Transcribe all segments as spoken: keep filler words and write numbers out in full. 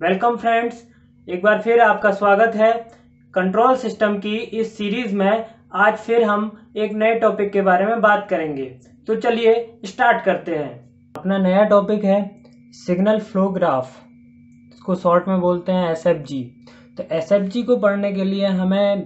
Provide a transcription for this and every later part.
Welcome friends, एक बार फिर आपका स्वागत है कंट्रोल सिस्टम की इस सीरीज में। आज फिर हम एक नए टॉपिक के बारे में बात करेंगे। तो चलिए स्टार्ट करते हैं। अपना नया टॉपिक है सिग्नल फ्लो ग्राफ, इसको शॉर्ट में बोलते हैं एस एफ जी। तो एस एफ जी को पढ़ने के लिए हमें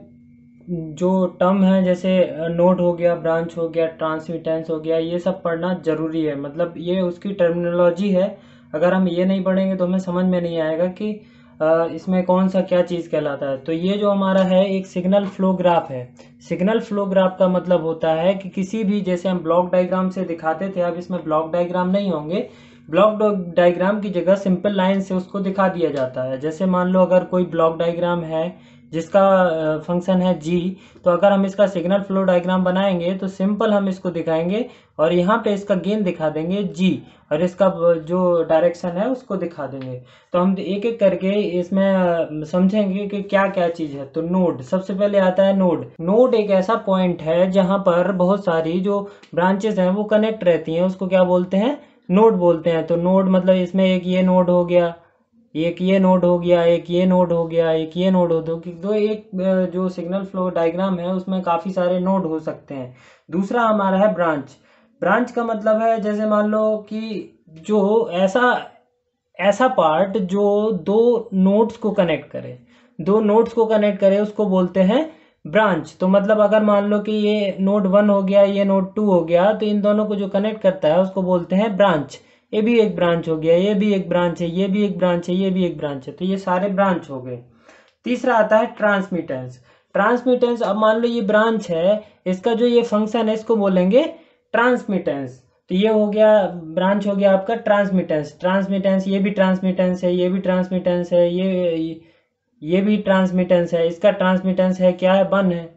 जो टर्म है जैसे नोड हो गया, ब्रांच हो गया, ट्रांसमिटेंस हो गया, ये सब पढ़ना जरूरी है। मतलब ये उसकी टर्मिनोलॉजी है। अगर हम ये नहीं पढ़ेंगे तो हमें समझ में नहीं आएगा कि इसमें कौन सा क्या चीज़ कहलाता है। तो ये जो हमारा है एक सिग्नल फ्लो ग्राफ है। सिग्नल फ्लो ग्राफ का मतलब होता है कि किसी भी, जैसे हम ब्लॉक डायग्राम से दिखाते थे, अब इसमें ब्लॉक डायग्राम नहीं होंगे। ब्लॉक डायग्राम की जगह सिंपल लाइन से उसको दिखा दिया जाता है। जैसे मान लो अगर कोई ब्लॉक डायग्राम है जिसका फंक्शन है जी, तो अगर हम इसका सिग्नल फ्लो डायग्राम बनाएंगे तो सिंपल हम इसको दिखाएंगे और यहाँ पे इसका गेन दिखा देंगे जी, और इसका जो डायरेक्शन है उसको दिखा देंगे। तो हम एक एक करके इसमें समझेंगे कि क्या क्या चीज़ है। तो नोड सबसे पहले आता है। नोड नोड एक ऐसा पॉइंट है जहाँ पर बहुत सारी जो ब्रांचेस हैं वो कनेक्ट रहती हैं, उसको क्या बोलते हैं? नोड बोलते हैं। तो नोड मतलब इसमें एक ये नोड हो गया, एक ये नोड हो गया, एक ये नोड हो गया, एक ये नोड हो दो तो एक जो सिग्नल फ्लो डायग्राम है उसमें काफ़ी सारे नोड हो सकते हैं। दूसरा हमारा है ब्रांच। ब्रांच का मतलब है जैसे मान लो कि जो ऐसा ऐसा पार्ट जो दो नोड्स को कनेक्ट करे, दो नोड्स को कनेक्ट करे उसको बोलते हैं ब्रांच। तो मतलब अगर मान लो कि ये नोड वन हो गया, ये नोड टू हो गया, तो इन दोनों को जो कनेक्ट करता है उसको बोलते हैं ब्रांच। ये भी एक ब्रांच हो गया, ये भी एक ब्रांच है, ये भी एक ब्रांच है, ये भी एक ब्रांच है। तो ये सारे ब्रांच हो गए। तीसरा आता है ट्रांसमिटेंस। ट्रांसमिटेंस, अब मान लो ये ब्रांच है, इसका जो ये फंक्शन है इसको बोलेंगे ट्रांसमिटेंस। तो ये हो गया ब्रांच, हो गया आपका ट्रांसमिटेंस। ट्रांसमिटेंस ये भी ट्रांसमिटेंस है, ये भी ट्रांसमिटेंस है, ये ये भी ट्रांसमिटेंस है। इसका ट्रांसमिटेंस है क्या है? वन है।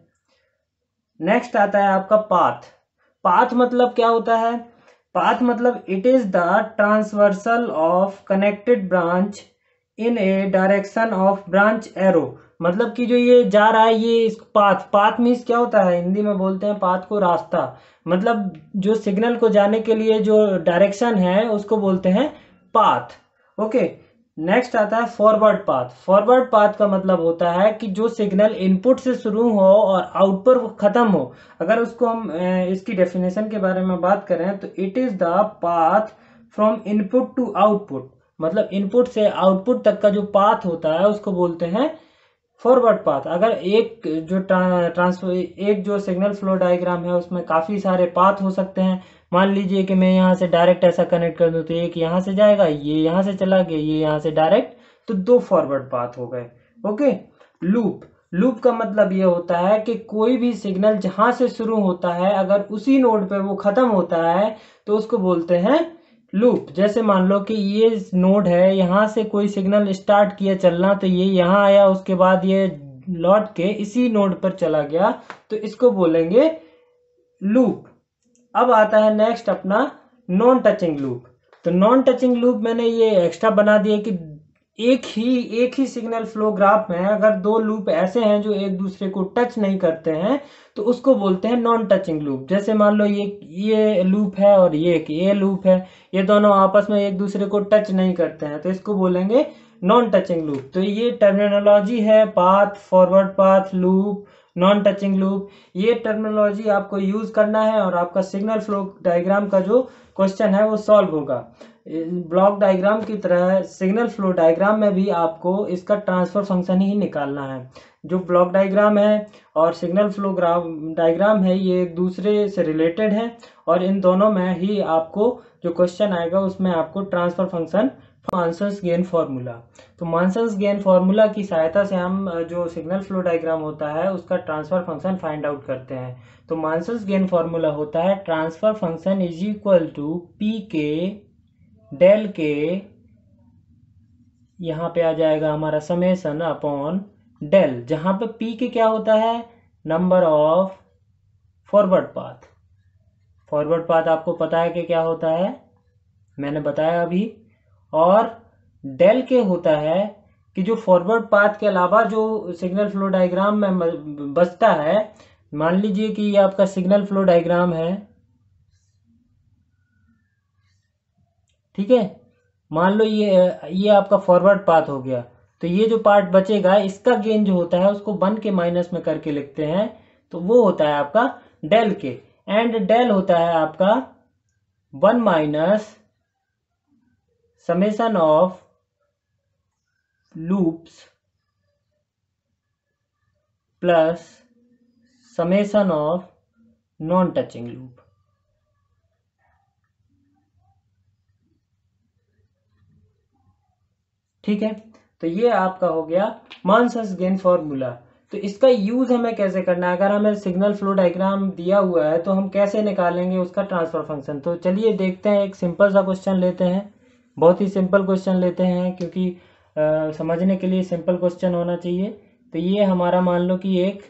नेक्स्ट आता है आपका पाथ। पाथ मतलब क्या होता है? पाथ मतलब it is the transversal of connected branch in a direction of branch arrow. मतलब कि जो ये जा रहा है ये पाथ। पाथ मीन्स क्या होता है? हिंदी में बोलते हैं पाथ को रास्ता। मतलब जो सिग्नल को जाने के लिए जो डायरेक्शन है उसको बोलते हैं पाथ। ओके। नेक्स्ट आता है फॉरवर्ड पाथ। फॉरवर्ड पाथ का मतलब होता है कि जो सिग्नल इनपुट से शुरू हो और आउट पर खत्म हो। अगर उसको हम इसकी डेफिनेशन के बारे में बात करें तो it is the path from input to output. मतलब इनपुट से आउटपुट तक का जो पाथ होता है उसको बोलते हैं फॉरवर्ड पाथ। अगर एक जो ट्रांसफर एक जो सिग्नल फ्लो डायग्राम है उसमें काफ़ी सारे पाथ हो सकते हैं। मान लीजिए कि मैं यहाँ से डायरेक्ट ऐसा कनेक्ट कर दूँ तो एक यहाँ से जाएगा, ये यहाँ से चला गया, ये यहाँ से डायरेक्ट, तो दो फॉरवर्ड पाथ हो गए। ओके। लूप। लूप का मतलब ये होता है कि कोई भी सिग्नल जहाँ से शुरू होता है अगर उसी नोड पे वो खत्म होता है तो उसको बोलते हैं लूप। जैसे मान लो कि ये नोड है, यहाँ से कोई सिग्नल स्टार्ट किया चलना, तो ये यहाँ आया, उसके बाद ये लौट के इसी नोड पर चला गया, तो इसको बोलेंगे लूप। अब आता है नेक्स्ट अपना नॉन टचिंग लूप। तो नॉन टचिंग लूप मैंने ये एक्स्ट्रा बना दिया कि एक ही एक ही सिग्नल फ्लो ग्राफ में अगर दो लूप ऐसे हैं जो एक दूसरे को टच नहीं करते हैं तो उसको बोलते हैं नॉन टचिंग लूप। जैसे मान लो ये ये लूप है और ये एक ये लूप है, ये दोनों आपस में एक दूसरे को टच नहीं करते हैं तो इसको बोलेंगे नॉन टचिंग लूप। तो ये टर्मिनोलॉजी है path, forward path, loop, non touching loop. ये टर्मिनोलॉजी आपको यूज करना है और आपका सिग्नल फ्लो डायग्राम का जो क्वेश्चन है वो सॉल्व होगा। ब्लॉक डायग्राम की तरह सिग्नल फ्लो डायग्राम में भी आपको इसका ट्रांसफर फंक्शन ही निकालना है। जो ब्लॉक डायग्राम है और सिग्नल फ्लो डायग्राम है ये एक दूसरे से रिलेटेड है और इन दोनों में ही आपको जो क्वेश्चन आएगा उसमें आपको transfer function, Mason's gain formula. तो मानसन्स गेन फॉर्मूला की सहायता से हम जो सिग्नल फ्लो डायग्राम होता है उसका ट्रांसफर फंक्शन फाइंड आउट करते हैं। तो मानसन्स गेन फॉर्मूला होता है transfer function is equal to P K del K, यहाँ पे आ जाएगा हमारा समेसन अपॉन डेल, जहाँ पे पी के क्या होता है? Number of forward path. Forward path आपको पता है कि क्या होता है, मैंने बताया अभी। और डेल के होता है कि जो फॉरवर्ड पाथ के अलावा जो सिग्नल फ्लो डायग्राम में बचता है, मान लीजिए कि ये आपका सिग्नल फ्लो डायग्राम है, ठीक है। मान लो ये ये आपका फॉरवर्ड पाथ हो गया, तो ये जो पार्ट बचेगा इसका गेन जो होता है उसको वन के माइनस में करके लिखते हैं, तो वो होता है आपका डेल के। एंड डेल होता है आपका one minus summation of loops plus summation of non touching loop. ठीक है, तो ये आपका हो गया मॉन्सस गेन फॉर्मूला। तो इसका यूज हमें कैसे करना है, अगर हमें सिग्नल फ्लो डायग्राम दिया हुआ है तो हम कैसे निकालेंगे उसका ट्रांसफर फंक्शन। तो चलिए देखते हैं, एक सिंपल सा क्वेश्चन लेते हैं, बहुत ही सिंपल क्वेश्चन लेते हैं, क्योंकि आ, समझने के लिए सिंपल क्वेश्चन होना चाहिए। तो ये हमारा मान लो कि एक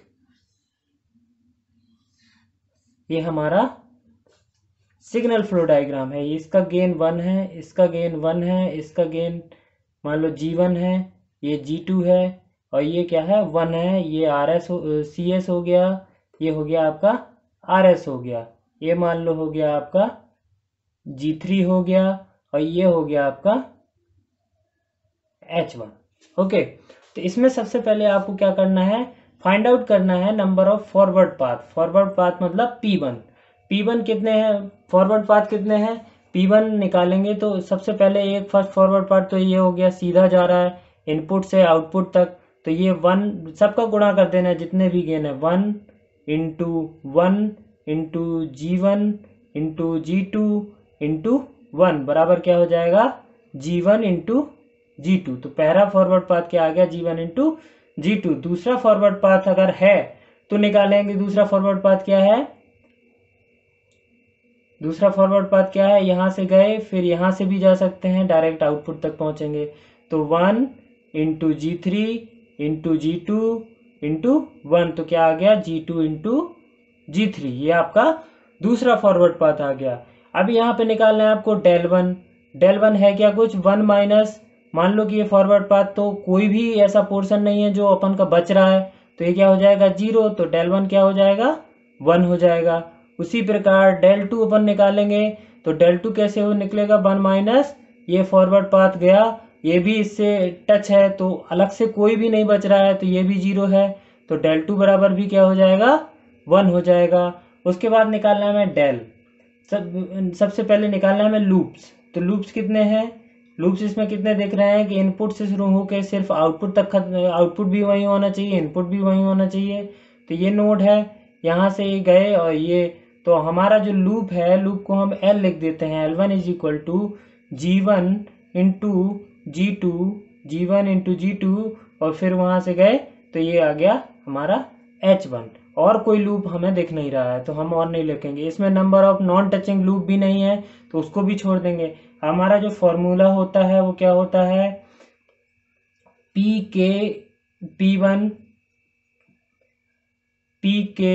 ये हमारा सिग्नल फ्लो डायग्राम है, इसका गेन वन है, इसका गेन वन है, इसका गेन मान लो जी वन है, ये जी टू है, और ये क्या है वन है, ये आर एस सी एस हो गया, ये हो गया आपका आर एस हो गया, ये मान लो हो गया आपका जी थ्री हो गया, और ये हो गया आपका एच वन। ओके, तो इसमें सबसे पहले आपको क्या करना है, फाइंड आउट करना है number of forward path. Forward path मतलब पी वन। पी वन कितने हैं, फॉरवर्ड पाथ कितने हैं, पी वन निकालेंगे तो सबसे पहले एक फर्स्ट फॉरवर्ड पाथ तो ये हो गया, सीधा जा रहा है इनपुट से आउटपुट तक, तो ये वन सबका गुणा कर देना है जितने भी गेन है, one into one into G one into G two into one बराबर क्या हो जाएगा, G one into G two. तो पहला फॉरवर्ड पाथ क्या आ गया, G one into G two. दूसरा फॉरवर्ड पाथ अगर है तो निकालेंगे, दूसरा फॉरवर्ड पाथ क्या है, दूसरा फॉरवर्ड पाथ क्या है, यहां से गए फिर यहां से भी जा सकते हैं, डायरेक्ट आउटपुट तक पहुंचेंगे, तो one into G three into G two into one, तो क्या आ गया G two into G three, ये आपका दूसरा फॉरवर्ड पाथ आ गया। अब यहाँ पे निकालना है आपको डेल वन। डेल वन है क्या, कुछ वन माइनस, मान लो कि ये फॉरवर्ड पाथ तो कोई भी ऐसा पोर्शन नहीं है जो अपन का बच रहा है, तो ये क्या हो जाएगा जीरो, तो डेल वन क्या हो जाएगा वन हो जाएगा। उसी प्रकार डेल टू अपन निकालेंगे, तो डेल टू कैसे हो निकलेगा, वन माइनस ये फॉरवर्ड पाथ गया, ये भी इससे टच है तो अलग से कोई भी नहीं बच रहा है, तो ये भी जीरो है, तो डेल टू बराबर भी क्या हो जाएगा वन हो जाएगा। उसके बाद निकालना है हमें डेल, सब सबसे पहले निकालना है हमें लूप्स। तो लूप्स कितने हैं, लूप्स इसमें कितने देख रहे हैं कि इनपुट से शुरू होकर सिर्फ आउटपुट तक, आउटपुट भी वही होना चाहिए, इनपुट भी वही होना चाहिए, तो ये नोड है, यहाँ से ये गए और ये, तो हमारा जो लूप है, लूप को हम एल लिख देते हैं, L one is equal to G one into G two, G one into G two, और फिर वहाँ से गए तो ये आ गया हमारा एच वन। और कोई लूप हमें दिख नहीं रहा है तो हम और नहीं लिखेंगे। इसमें number of non touching loop भी नहीं है तो उसको भी छोड़ देंगे। हमारा जो फॉर्मूला होता है वो क्या होता है, P K P one P K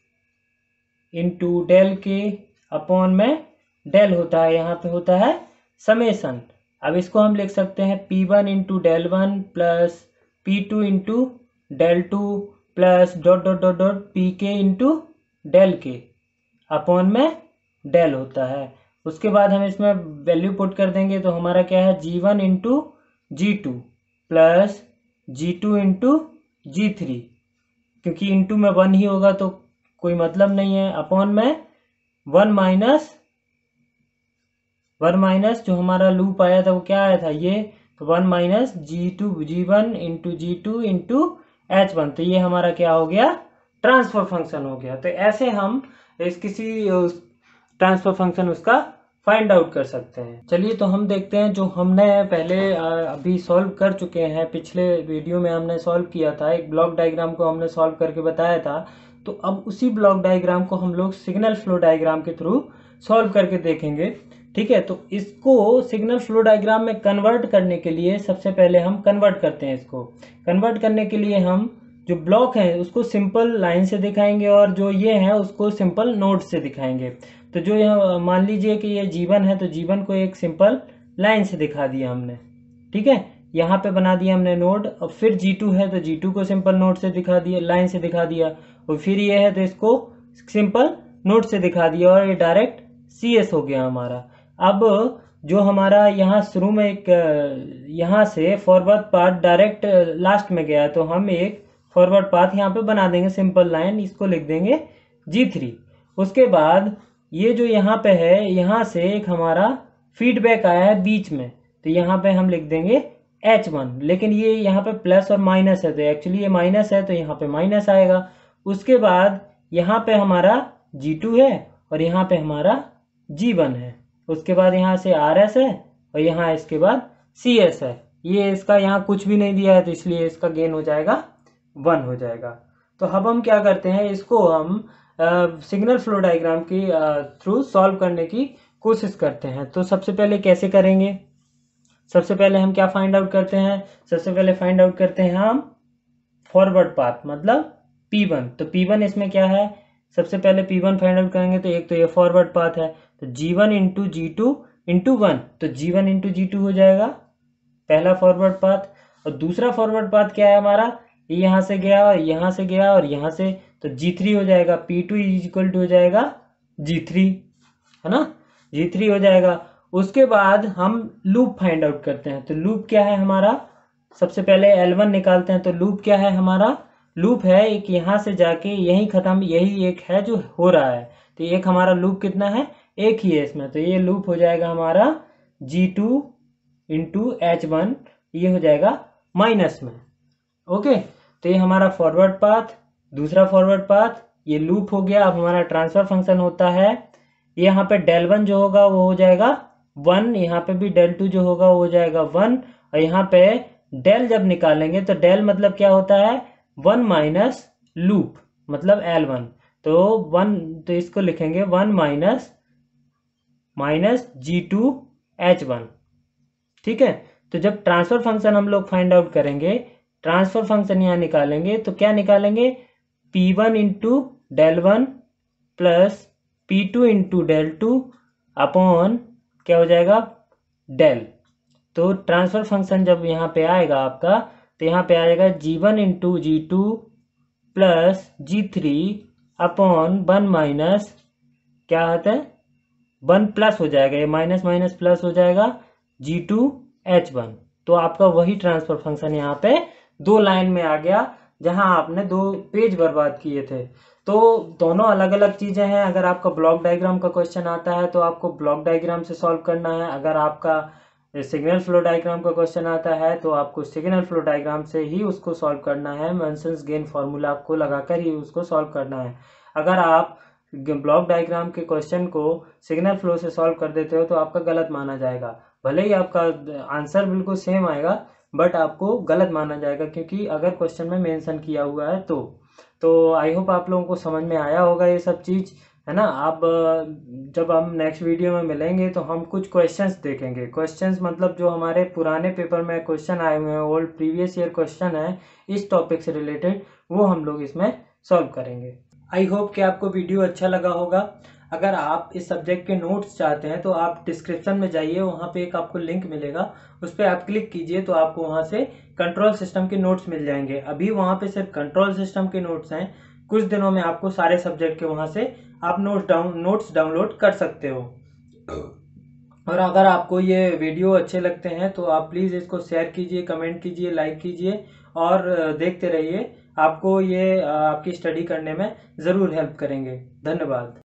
into del K upon में डेल होता है, यहाँ पे होता है समेसन। अब इसको हम लिख सकते हैं P one into del one plus P two into del two plus dot dot dot dot P K into del K upon में डेल होता है। उसके बाद हम इसमें वैल्यू पुट कर देंगे तो हमारा क्या है, G one into G two plus G two into G three, क्योंकि इंटू में वन ही होगा तो कोई मतलब नहीं है, अपॉन में वन माइनस वन माइनस जो हमारा लूप आया था वो क्या आया था, ये तो one minus G two G one into G two into H one, तो ये हमारा क्या हो गया, ट्रांसफर फंक्शन हो गया। तो ऐसे हम इस किसी ट्रांसफर फंक्शन उसका फाइंड आउट कर सकते हैं। चलिए तो हम देखते हैं जो हमने पहले अभी सॉल्व कर चुके हैं, पिछले वीडियो में हमने सॉल्व किया था, एक ब्लॉक डायग्राम को हमने सॉल्व करके बताया था, तो अब उसी ब्लॉक डायग्राम को हम लोग सिग्नल फ्लो डायग्राम के थ्रू सॉल्व करके देखेंगे। ठीक है, तो इसको सिग्नल फ्लो डायग्राम में कन्वर्ट करने के लिए सबसे पहले हम कन्वर्ट करते हैं। इसको कन्वर्ट करने के लिए हम जो ब्लॉक है उसको सिंपल लाइन से दिखाएंगे और जो ये है उसको सिंपल नोड से दिखाएंगे। तो जो यहाँ मान लीजिए कि ये जीवन है तो जीवन को एक सिंपल लाइन से दिखा दिया हमने, ठीक है, यहाँ पे बना दिया हमने नोड। और फिर जी टू है तो जी टू को सिंपल नोड से दिखा दिया, लाइन से दिखा दिया, और फिर ये है तो इसको सिंपल नोड से दिखा दिया, और ये डायरेक्ट सी एस हो गया हमारा। अब जो हमारा यहाँ शुरू में एक यहाँ से फॉरवर्ड पाथ डायरेक्ट लास्ट में गया, तो हम एक फॉरवर्ड पाथ यहाँ पे बना देंगे, सिंपल लाइन, इसको लिख देंगे जी थ्री। उसके बाद ये जो यहाँ पे है, यहाँ से एक हमारा फीडबैक आया है बीच में, तो यहाँ पे हम लिख देंगे एच वन। लेकिन ये यहाँ पे प्लस और माइनस है, तो एक्चुअली ये माइनस है, तो यहाँ पे माइनस आएगा। उसके बाद यहाँ पे हमारा जी टू है और यहाँ पे हमारा जी वन है। उसके बाद यहाँ से आर एस है और यहाँ इसके बाद सी एस है। ये इसका यहाँ कुछ भी नहीं दिया है, तो इसलिए इसका गेन हो जाएगा वन हो जाएगा। तो अब हम क्या करते हैं, इसको हम सिग्नल फ्लो डायग्राम की थ्रू सॉल्व करने की कोशिश करते हैं। तो सबसे पहले कैसे करेंगे, सबसे पहले हम क्या फाइंड आउट करते हैं, सबसे पहले फाइंड आउट करते हैं हम फॉरवर्ड पाथ, मतलब पी वन। तो पी वन इसमें क्या है, सबसे पहले पी वन फाइंड आउट करेंगे, तो एक तो ये फॉरवर्ड पाथ है, तो G one into G two into one, तो G one into G two हो जाएगा पहला फॉरवर्ड पाथ। और दूसरा फॉरवर्ड पाथ क्या है हमारा, ये यहाँ से गया और यहाँ से गया और यहाँ से, तो जी थ्री हो जाएगा, P two is equal to हो जाएगा जी थ्री, है ना, जी थ्री हो जाएगा। उसके बाद हम लूप फाइंड आउट करते हैं। तो लूप क्या है हमारा, सबसे पहले एल वन निकालते हैं। तो लूप क्या है हमारा, लूप है एक यहाँ से जाके यही खत्म, यही एक है जो हो रहा है। तो एक हमारा लूप कितना है, एक ही है इसमें, तो ये लूप हो जाएगा हमारा G two into H one, ये हो जाएगा माइनस में। ओके, तो ये हमारा फॉरवर्ड पाथ, दूसरा फॉरवर्ड पाथ, ये लूप हो गया। अब हमारा ट्रांसफर फंक्शन होता है, यहाँ पे डेल वन जो होगा वो हो जाएगा वन, यहाँ पे भी डेल टू जो होगा वो हो जाएगा वन, और यहाँ पे डेल जब निकालेंगे तो डेल मतलब क्या होता है, वन माइनस लूप मतलब एल वन, तो वन, तो इसको लिखेंगे one minus minus G two H one. ठीक है, तो जब ट्रांसफर फंक्शन हम लोग फाइंड आउट करेंगे, ट्रांसफर फंक्शन यहाँ निकालेंगे, तो क्या निकालेंगे, P one into del one plus P two into del two upon क्या हो जाएगा डेल। तो ट्रांसफर फंक्शन जब यहाँ पे आएगा आपका, तो यहाँ पे आएगा G one into G two plus G three upon one minus क्या आता है, वन प्लस हो जाएगा, ये माइनस माइनस प्लस हो जाएगा जी टू एच वन। तो आपका वही ट्रांसफर फंक्शन यहाँ पे दो लाइन में आ गया, जहां आपने दो पेज बर्बाद किए थे। तो दोनों अलग अलग चीजें हैं। अगर आपका ब्लॉक डायग्राम का क्वेश्चन आता है तो आपको ब्लॉक डायग्राम से सॉल्व करना है, अगर आपका सिग्नल फ्लो डायग्राम का क्वेश्चन आता है तो आपको सिग्नल फ्लो डायग्राम से ही उसको सॉल्व करना है, मेंशन्स गेन फॉर्मूला को लगाकर ही उसको सॉल्व करना है। अगर आप ब्लॉक डायग्राम के क्वेश्चन को सिग्नल फ्लो से सॉल्व कर देते हो तो आपका गलत माना जाएगा। भले ही आपका आंसर बिल्कुल सेम आएगा, बट आपको गलत माना जाएगा, क्योंकि अगर क्वेश्चन में मेंशन किया हुआ है तो तो आई होप आप लोगों को समझ में आया होगा ये सब चीज़, है ना। आप जब हम नेक्स्ट वीडियो में मिलेंगे तो हम कुछ क्वेश्चंस देखेंगे। क्वेश्चंस मतलब जो हमारे पुराने पेपर में क्वेश्चन आए हुए हैं, ओल्ड प्रीवियस ईयर क्वेश्चन है इस टॉपिक से रिलेटेड, वो हम लोग इसमें सॉल्व करेंगे। आई होप कि आपको वीडियो अच्छा लगा होगा। अगर आप इस सब्जेक्ट के नोट्स चाहते हैं तो आप डिस्क्रिप्शन में जाइए, वहाँ पे एक आपको लिंक मिलेगा, उस पर आप क्लिक कीजिए तो आपको वहाँ से कंट्रोल सिस्टम के नोट्स मिल जाएंगे। अभी वहाँ पे सिर्फ कंट्रोल सिस्टम के नोट्स हैं, कुछ दिनों में आपको सारे सब्जेक्ट के वहाँ से आप नोट्स डाउन नोट्स डाउनलोड कर सकते हो। और अगर आपको ये वीडियो अच्छे लगते हैं तो आप प्लीज़ इसको शेयर कीजिए, कमेंट कीजिए, लाइक कीजिए और देखते रहिए। आपको ये आपकी स्टडी करने में ज़रूर हेल्प करेंगे। धन्यवाद।